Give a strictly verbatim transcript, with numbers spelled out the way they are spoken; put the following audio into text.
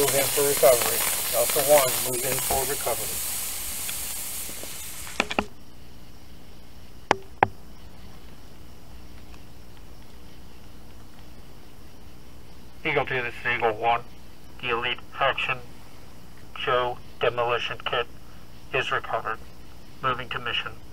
move in for recovery. Delta one, move in for recovery. Eagle two, this is Eagle one. The Elite Action Joe Demolition Kit is recovered. Moving to mission.